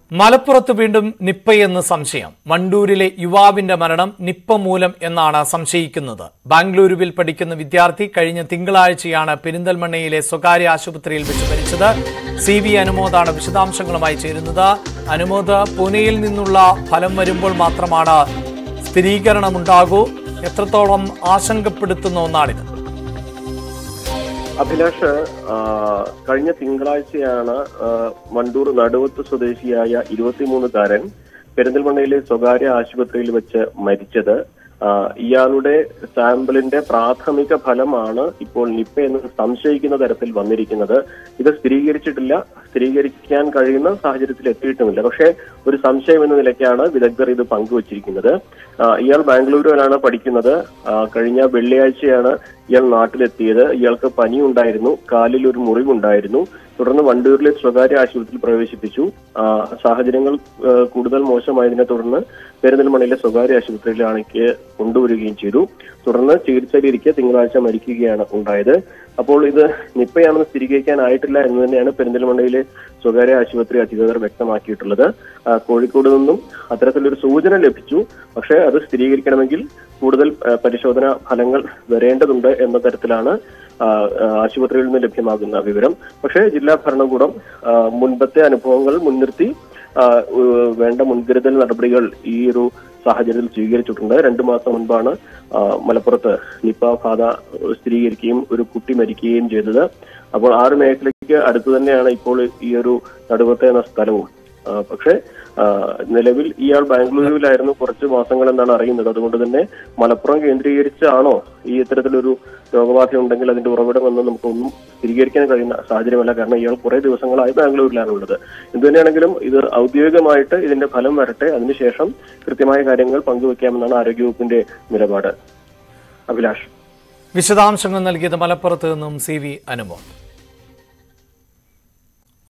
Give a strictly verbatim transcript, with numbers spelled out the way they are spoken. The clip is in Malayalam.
മലപ്പുറത്ത് വീണ്ടും നിപ്പയെന്ന് സംശയം. വണ്ടൂരിലെ യുവാവിന്റെ മരണം നിപ്പ മൂലം എന്നാണ് സംശയിക്കുന്നത്. ബാംഗ്ലൂരുവിൽ പഠിക്കുന്ന വിദ്യാർത്ഥി കഴിഞ്ഞ തിങ്കളാഴ്ചയാണ് പെരിന്തൽമണ്ണയിലെ സ്വകാര്യ ആശുപത്രിയിൽ വെച്ച് മരിച്ചത്. സി വി അനുമോദാണ് വിശദാംശങ്ങളുമായി ചേരുന്നത്. അനുമോദ്, പൂനെയിൽ നിന്നുള്ള ഫലം വരുമ്പോൾ മാത്രമാണ് സ്ഥിരീകരണമുണ്ടാകൂ. എത്രത്തോളം ആശങ്കപ്പെടുത്തുന്ന ഒന്നാണിത്? അഭിലാഷ്, കഴിഞ്ഞ തിങ്കളാഴ്ചയാണ് വണ്ടൂർ നടുവത്ത് സ്വദേശിയായ ഇരുപത്തിമൂന്നുകാരൻ പെരിന്തൽമണ്ണയിലെ സ്വകാര്യ ആശുപത്രിയിൽ വെച്ച് മരിച്ചത്. ഇയാളുടെ സാമ്പിളിന്റെ പ്രാഥമിക ഫലമാണ് ഇപ്പോൾ നിപ്പ എന്ന് സംശയിക്കുന്ന തരത്തിൽ വന്നിരിക്കുന്നത്. ഇത് സ്ഥിരീകരിച്ചിട്ടില്ല, സ്ഥിരീകരിക്കാൻ കഴിയുന്ന സാഹചര്യത്തിൽ എത്തിയിട്ടുമില്ല. പക്ഷേ ഒരു സംശയം എന്ന നിലയ്ക്കാണ് വിദഗ്ധർ ഇത് പങ്കുവച്ചിരിക്കുന്നത്. ഇയാൾ ബാംഗ്ലൂരുവിലാണ് പഠിക്കുന്നത്. കഴിഞ്ഞ വെള്ളിയാഴ്ചയാണ് ഇയാൾ നാട്ടിലെത്തിയത്. ഇയാൾക്ക് പനി ഉണ്ടായിരുന്നു, കാലിൽ ഒരു മുറിവുണ്ടായിരുന്നു. തുടർന്ന് വണ്ടൂരിലെ സ്വകാര്യ ആശുപത്രിയിൽ പ്രവേശിപ്പിച്ചു. സാഹചര്യങ്ങൾ കൂടുതൽ മോശമായതിനെ തുടർന്ന് പെരിന്തൽമണ്ണയിലെ സ്വകാര്യ ആശുപത്രിയിലേക്ക് കൊണ്ടുവരികയും ചെയ്തു. തുടർന്ന് ചികിത്സയിലിരിക്കെ തിങ്കളാഴ്ച മരിക്കുകയാണ് ഉണ്ടായത്. അപ്പോൾ ഇത് നിപ്പയാണെന്ന് സ്ഥിരീകരിക്കാനായിട്ടില്ല എന്ന് തന്നെയാണ് പെരിന്തൽമണ്ണയിലെ സ്വകാര്യ ആശുപത്രി അധികൃതർ വ്യക്തമാക്കിയിട്ടുള്ളത്. കോഴിക്കോട് നിന്നും അത്തരത്തിലൊരു സൂചന ലഭിച്ചു. പക്ഷേ അത് സ്ഥിരീകരിക്കണമെങ്കിൽ കൂടുതൽ പരിശോധനാ ഫലങ്ങൾ വരേണ്ടതുണ്ട് എന്ന തരത്തിലാണ് ആശുപത്രിയിൽ നിന്ന് ലഭ്യമാകുന്ന വിവരം. പക്ഷേ ജില്ലാ ഭരണകൂടം മുൻപത്തെ അനുഭവങ്ങൾ മുൻനിർത്തി വേണ്ട മുൻകരുതൽ നടപടികൾ ഈ ഒരു സാഹചര്യത്തിൽ സ്വീകരിച്ചിട്ടുണ്ട്. രണ്ടു മാസം മുൻപാണ് മലപ്പുറത്ത് നിപ്പ ബാധ സ്ഥിരീകരിക്കുകയും ഒരു കുട്ടി മരിക്കുകയും ചെയ്തത്. അപ്പോൾ ആ ഒരു മേഖലയ്ക്ക് അടുത്ത് തന്നെയാണ് ഇപ്പോൾ ഈ ഒരു നടുവത്തെ എന്ന സ്ഥലവും. പക്ഷേ നിലവിൽ ഇയാൾ ബാംഗ്ലൂരുവിലായിരുന്നു കുറച്ച് മാസങ്ങൾ എന്നാണ് അറിയുന്നത്. അതുകൊണ്ട് തന്നെ മലപ്പുറം കേന്ദ്രീകരിച്ചാണോ ഈ ഇത്തരത്തിലൊരു രോഗബാധ ഉണ്ടെങ്കിൽ അതിന്റെ ഉറവിടമെന്ന് നമുക്കൊന്നും സ്ഥിരീകരിക്കാൻ കഴിയുന്ന സാഹചര്യമല്ല. കാരണം ഇയാൾ കുറെ ദിവസങ്ങളായി ബാംഗ്ലൂരിലാണ് ഉള്ളത്. എന്തുതന്നെയാണെങ്കിലും ഇത് ഔദ്യോഗികമായിട്ട് ഇതിന്റെ ഫലം വരട്ടെ, അതിനുശേഷം കൃത്യമായ കാര്യങ്ങൾ പങ്കുവെക്കാമെന്നാണ് ആരോഗ്യവകുപ്പിന്റെ നിലപാട്. അഭിലാഷ്, വിശദാംശങ്ങൾ നൽകിയത് മലപ്പുറത്ത് നിന്നും സി വി അനുമോദ്.